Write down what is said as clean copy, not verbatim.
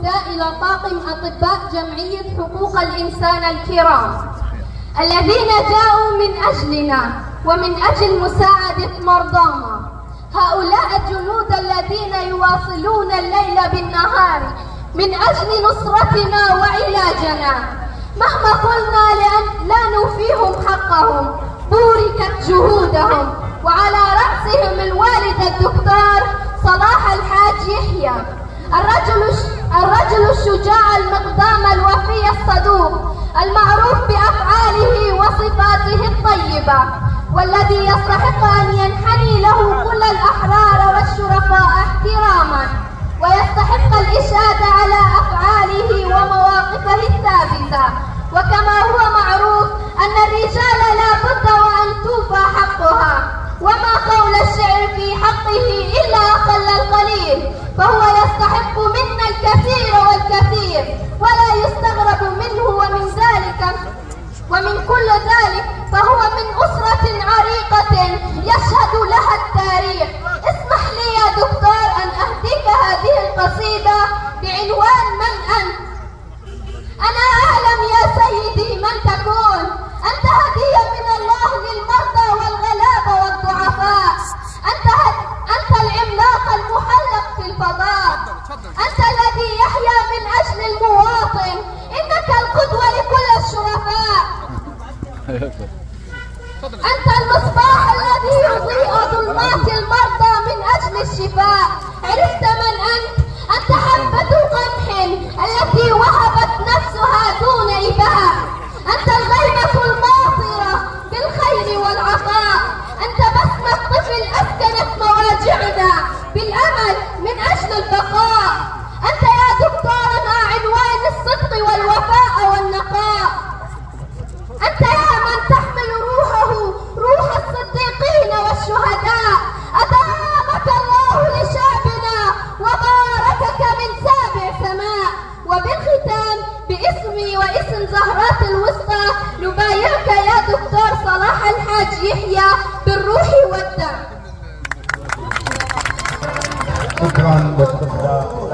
النداء إلى طاقم أطباء جمعية حقوق الإنسان الكرام الذين جاءوا من أجلنا ومن أجل مساعدة مرضانا. هؤلاء الجنود الذين يواصلون الليل بالنهار من أجل نصرتنا وعلاجنا، مهما قلنا لأن لا نوفيهم حقهم بوركت جهودهم، وعلى رأسهم الوالد الدكتور صلاح الحاج يحيى، الرجل الشجاع المقدام الوفي الصدوق المعروف بأفعاله وصفاته الطيبة، والذي يستحق أن ينحني له كل الأحرار والشرفاء احتراما، ويستحق الإشادة على أفعاله ومواقفه الثابتة. وكما هو معروف أن الرجال لا بد وأن توفى حقها، وما قول الشعر في حقه إلا أقل القليل، فهو يستحق منا الكثير والكثير ولا يستغرب منه. ومن كل ذلك فهو من أسرة عريقة يشهد لها التاريخ. اسمح لي يا دكتور أن أهديك هذه القصيدة بعنوان من أنت. أنا أعلم يا سيدي من تكون، أنت هدية من الله للمرضى والغلابة والضعفاء، أنت العملاق المحلق في الفضاء، أنت الذي يحيا من أجل المواطن، إنك القدوة لكل الشرفاء، أنت المصباح الذي يضيء ظلمات المرضى من أجل الشفاء. عرفت من أنت؟ أنت حبة قمح التي وهبت نفسها دون إباء، أنت الغيمة الماطرة بالخير والعطاء، أنت بسمة طفل أسكنت مواجعنا بالأمل من أجل البقاء. أنت يا دكتورنا عنوان الصدق والوفاء والنقاء، أنت يا من تحمل روح الصديقين والشهداء. أدامك الله لشعبنا وباركك من سابع سماء. وبالختام باسمي واسم زهرات الوسطى نبايعك يا دكتور صلاح الحاج يحيى بالروح والدم. شكرا دكتور.